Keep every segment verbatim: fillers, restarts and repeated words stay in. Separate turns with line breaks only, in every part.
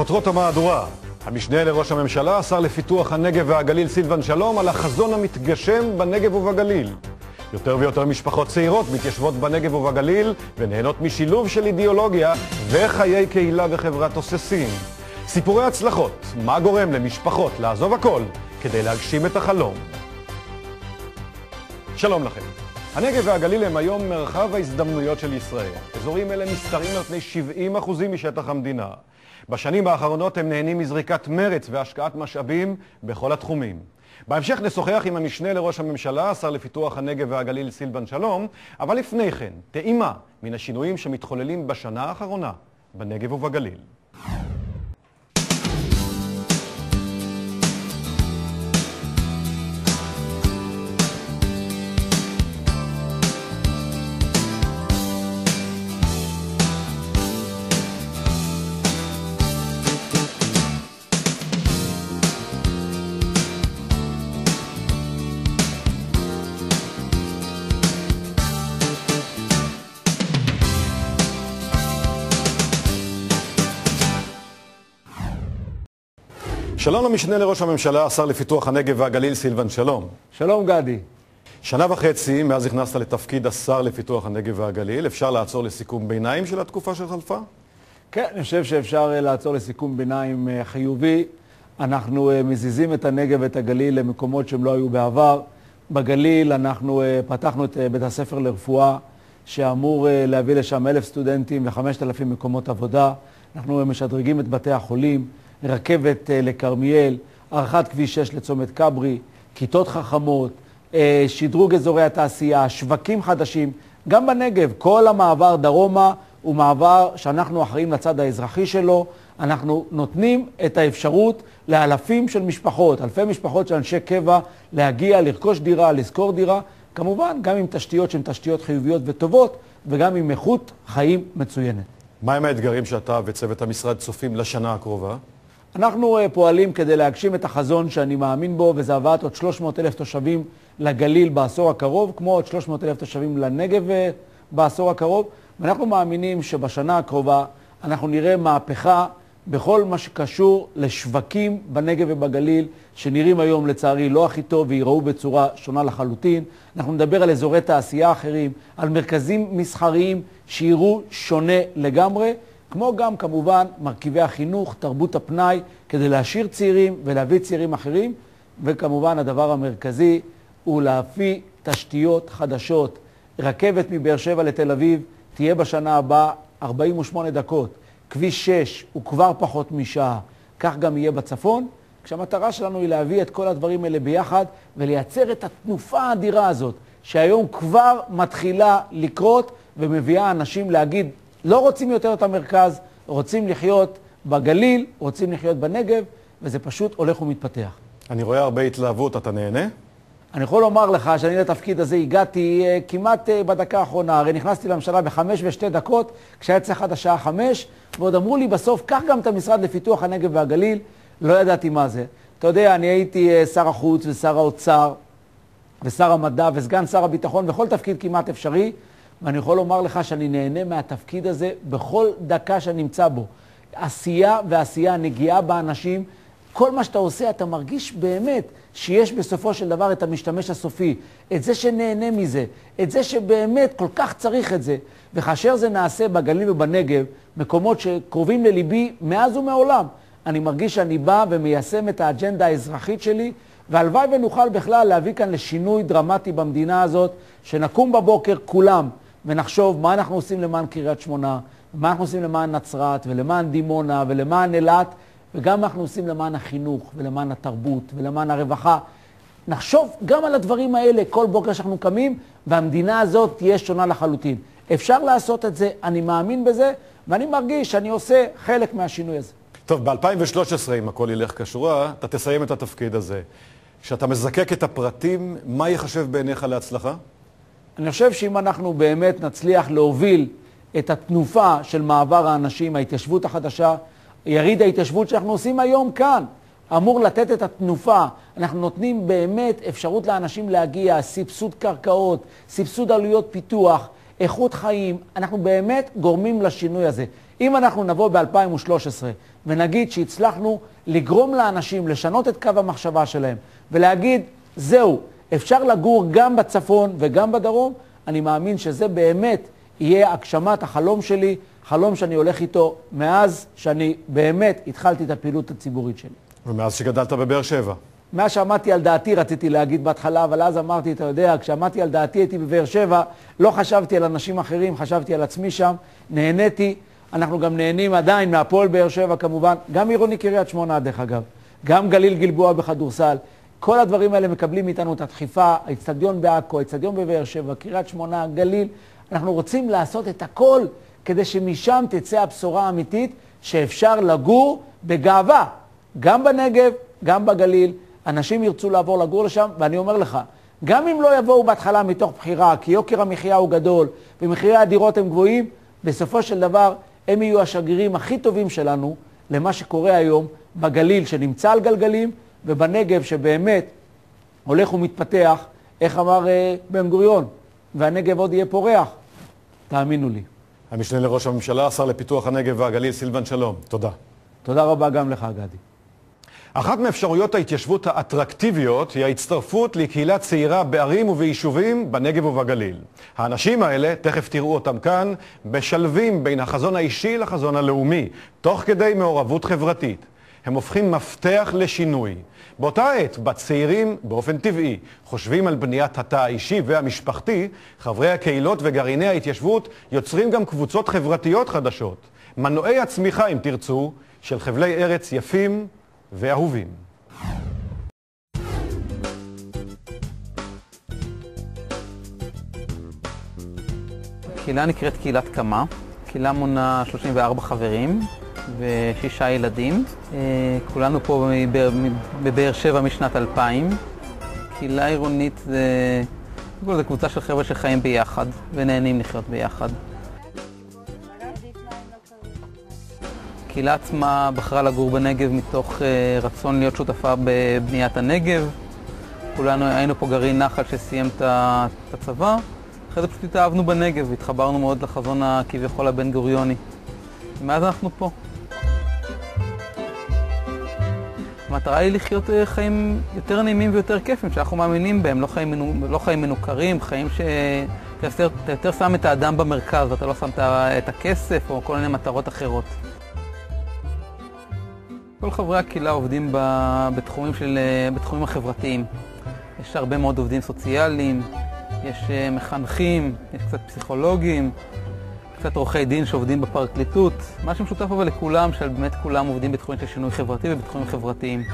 כותרות המהדורה: המשנה לראש הממשלה, השר לפיתוח הנגב והגליל סילבן שלום, על החזון המתגשם בנגב ובגליל. יותר ויותר משפחות צעירות מתיישבות בנגב ובגליל ונהנות משילוב של אידיאולוגיה וחיי קהילה וחברה תוססים. סיפורי הצלחות, מה גורם למשפחות לעזוב הכל כדי להגשים את החלום. שלום לכם. הנגב והגליל הם היום מרחב ההזדמנויות של ישראל. אזורים אלה מסתרים על פני שבעים אחוזים משטח המדינה. בשנים האחרונות הם נהנים מזריקת מרץ והשקעת משאבים בכל התחומים. בהמשך נשוחח עם המשנה לראש הממשלה, השר לפיתוח הנגב והגליל סילבן שלום, אבל לפני כן, טעימה מן השינויים שמתחוללים בשנה האחרונה בנגב ובגליל. שלום למשנה לראש הממשלה, השר לפיתוח הנגב והגליל סילבן שלום.
שלום גדי.
שנה וחצי מאז נכנסת לתפקיד השר לפיתוח הנגב והגליל, אפשר לעצור לסיכום ביניים של התקופה שחלפה?
כן, אני חושב שאפשר לעצור לסיכום ביניים חיובי. אנחנו מזיזים את הנגב ואת הגליל למקומות שהם לא היו בעבר. בגליל אנחנו פתחנו את בית הספר לרפואה, שאמור להביא לשם אלף סטודנטים וחמשת אלפים מקומות עבודה. אנחנו משדרגים את בתי החולים, רכבת לקרמיאל, ערכת כביש שש לצומת קברי, כיתות חכמות, שדרוג אזורי התעשייה, שווקים חדשים. גם בנגב, כל המעבר דרומה הוא מעבר שאנחנו אחראים לצד האזרחי שלו. אנחנו נותנים את האפשרות לאלפים של משפחות, אלפי משפחות של אנשי קבע, להגיע, לרכוש דירה, לזכור דירה, כמובן גם עם תשתיות שהן תשתיות חיוביות וטובות, וגם עם איכות חיים מצוינת.
מה הם האתגרים שאתה וצוות המשרד צופים לשנה הקרובה?
אנחנו פועלים כדי להגשים את החזון שאני מאמין בו, וזה הבאת עוד שלוש מאות אלף תושבים לגליל בעשור הקרוב, כמו עוד שלוש מאות אלף תושבים לנגב בעשור הקרוב, ואנחנו מאמינים שבשנה הקרובה אנחנו נראה מהפכה בכל מה שקשור לשווקים בנגב ובגליל, שנראים היום לצערי לא הכי טוב ויראו בצורה שונה לחלוטין. אנחנו נדבר על אזורי תעשייה אחרים, על מרכזים מסחריים שיראו שונה לגמרי, כמו גם כמובן מרכיבי החינוך, תרבות הפנאי, כדי להשאיר צעירים ולהביא צעירים אחרים, וכמובן הדבר המרכזי הוא להביא תשתיות חדשות. רכבת מבאר שבע לתל אביב תהיה בשנה הבאה ארבעים ושמונה דקות, כביש שש הוא כבר פחות משעה, כך גם יהיה בצפון, כשהמטרה שלנו היא להביא את כל הדברים האלה ביחד ולייצר את התנופה האדירה הזאת, שהיום כבר מתחילה לקרות ומביאה אנשים להגיד, לא רוצים יותר את המרכז, רוצים לחיות בגליל, רוצים לחיות בנגב, וזה פשוט הולך ומתפתח.
אני רואה הרבה התלהבות, אתה נהנה?
אני יכול לומר לך שאני לתפקיד הזה הגעתי כמעט בדקה האחרונה, הרי נכנסתי לממשלה בחמש ושתי דקות, כשהיה צריך עד השעה חמש, ועוד אמרו לי בסוף, קח גם את המשרד לפיתוח הנגב והגליל, לא ידעתי מה זה. אתה יודע, אני הייתי שר החוץ ושר האוצר, ושר המדע וסגן שר הביטחון, וכל תפקיד כמעט אפשרי, ואני יכול לומר לך שאני נהנה מהתפקיד הזה בכל דקה שאני נמצא בו. עשייה ועשייה, נגיעה באנשים, כל מה שאתה עושה אתה מרגיש באמת שיש בסופו של דבר את המשתמש הסופי, את זה שנהנה מזה, את זה שבאמת כל כך צריך את זה. וכאשר זה נעשה בגליל ובנגב, מקומות שקרובים לליבי מאז ומעולם, אני מרגיש שאני בא ומיישם את האג'נדה האזרחית שלי, והלוואי ונוכל בכלל להביא כאן לשינוי דרמטי במדינה הזאת, שנקום בבוקר כולם ונחשוב מה אנחנו עושים למען קריית שמונה, מה אנחנו עושים למען נצרת ולמען דימונה ולמען אילת, וגם מה אנחנו עושים למען החינוך ולמען התרבות ולמען הרווחה. נחשוב גם על הדברים האלה כל בוקר שאנחנו קמים, והמדינה הזאת תהיה שונה לחלוטין. אפשר לעשות את זה, אני מאמין בזה, ואני מרגיש שאני עושה חלק מהשינוי הזה.
טוב, ב-אלפיים ושלוש עשרה, אם הכל ילך כשורה, אתה תסיים את התפקיד הזה. כשאתה מזקק את הפרטים, מה יחשב בעיניך להצלחה?
אני חושב שאם אנחנו באמת נצליח להוביל את התנופה של מעבר האנשים, ההתיישבות החדשה, יריד ההתיישבות שאנחנו עושים היום כאן, אמור לתת את התנופה. אנחנו נותנים באמת אפשרות לאנשים להגיע, סבסוד קרקעות, סבסוד עלויות פיתוח, איכות חיים, אנחנו באמת גורמים לשינוי הזה. אם אנחנו נבוא ב-אלפיים ושלוש עשרה ונגיד שהצלחנו לגרום לאנשים לשנות את קו המחשבה שלהם ולהגיד, זהו, אפשר לגור גם בצפון וגם בדרום, אני מאמין שזה באמת יהיה הגשמת החלום שלי, חלום שאני הולך איתו מאז שאני באמת התחלתי את הפעילות הציבורית שלי.
ומאז שגדלת בבאר שבע.
מאז שעמדתי על דעתי רציתי להגיד בהתחלה, אבל אז אמרתי, אתה יודע, כשעמדתי על דעתי הייתי בבאר שבע, לא חשבתי על אנשים אחרים, חשבתי על עצמי שם, נהניתי, אנחנו גם נהנים עדיין מהפועל באר שבע כמובן, גם עירוני קריית שמונה דרך אגב, גם גליל גלבוע בכדורסל, כל הדברים האלה מקבלים מאיתנו את הדחיפה, האצטדיון בעכו, האצטדיון בבאר שבע, קריית שמונה, גליל, אנחנו רוצים לעשות את הכל כדי שמשם תצא הבשורה האמיתית שאפשר לגור בגאווה, גם בנגב, גם בגליל, אנשים ירצו לעבור לגור לשם, ואני אומר לך, גם אם לא יבואו בהתחלה מתוך בחירה, כי יוקר המחיה הוא גדול, ומחירי הדירות הם גבוהים, בסופו של דבר הם יהיו השגרירים הכי טובים שלנו למה שקורה היום בגליל שנמצא על גלגלים, ובנגב שבאמת הולך ומתפתח, איך אמר אה, בן גוריון, והנגב עוד יהיה פורח, תאמינו לי.
המשנה לראש הממשלה, השר לפיתוח הנגב והגליל, סילבן שלום. תודה.
תודה רבה גם לך, גדי.
אחת מאפשרויות ההתיישבות האטרקטיביות היא ההצטרפות לקהילה צעירה בערים וביישובים בנגב ובגליל. האנשים האלה, תכף תראו אותם כאן, משלבים בין החזון האישי לחזון הלאומי, תוך כדי מעורבות חברתית. הם הופכים מפתח לשינוי. באותה עת, בצעירים, באופן טבעי, חושבים על בניית התא האישי והמשפחתי, חברי הקהילות וגרעיני ההתיישבות יוצרים גם קבוצות חברתיות חדשות. מנועי הצמיחה, אם תרצו, של חבלי ארץ יפים ואהובים.
הקהילה נקראת קהילת קמה. קהילה מונה שלושים וארבעה חברים ושישה ילדים. כולנו פה בבאר שבע משנת אלפיים. קהילה עירונית זה, זה קבוצה של חבר'ה שחיים ביחד ונהנים לחיות ביחד. הקהילה עצמה בחרה לגור בנגב מתוך uh, רצון להיות שותפה בבניית הנגב. כולנו היינו פה גרעין נחל שסיים את הצבא. אחרי זה פשוט התאהבנו בנגב והתחברנו מאוד לחזון הכביכול הבן גוריוני. ומאז אנחנו פה. המטרה היא לחיות חיים יותר נעימים ויותר כיפים שאנחנו מאמינים בהם, לא חיים, מנו, לא חיים מנוכרים, חיים שאתה יותר שם את האדם במרכז ואתה לא שם את הכסף או כל מיני מטרות אחרות. כל חברי הקהילה עובדים בתחומים, של, בתחומים החברתיים. יש הרבה מאוד עובדים סוציאליים, יש מחנכים, יש קצת פסיכולוגים, קצת עורכי דין שעובדים בפרקליטות. מה שמשותף אבל לכולם, שבאמת כולם עובדים בתחומים של שינוי חברתי ובתחומים חברתיים.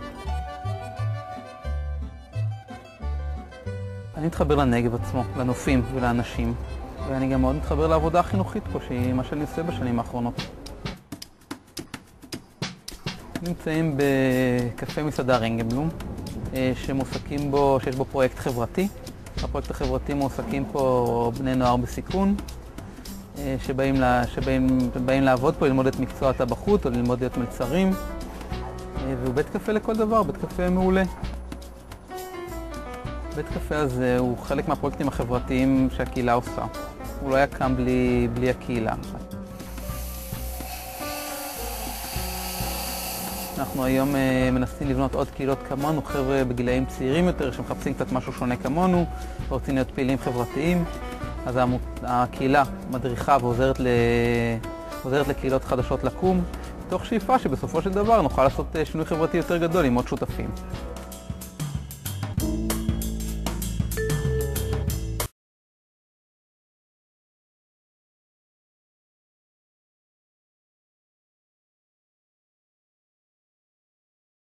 אני מתחבר לנגב עצמו, לנופים ולאנשים. ואני גם מאוד מתחבר לעבודה החינוכית פה, שהיא מה שאני עושה בשנים האחרונות. נמצאים בקפה מסעדה רינגנבלום, שמועסקים בו, שיש בו פרויקט חברתי. הפרויקט החברתי מועסקים פה בני נוער בסיכון, שבאים, לה, שבאים שבאים לעבוד פה, ללמוד את מקצוע הטבחות או ללמוד להיות מלצרים. והוא בית קפה לכל דבר, בית קפה מעולה. בית קפה הזה הוא חלק מהפרויקטים החברתיים שהקהילה עושה. הוא לא היה קם בלי, בלי הקהילה. אנחנו היום מנסים לבנות עוד קהילות כמונו, חבר'ה בגילאים צעירים יותר, שמחפשים קצת משהו שונה כמונו, ורוצים להיות פעילים חברתיים. אז הקהילה מדריכה ועוזרת ל... עוזרת לקהילות חדשות לקום, תוך שאיפה שבסופו של דבר נוכל לעשות שינוי חברתי יותר גדול עם עוד שותפים.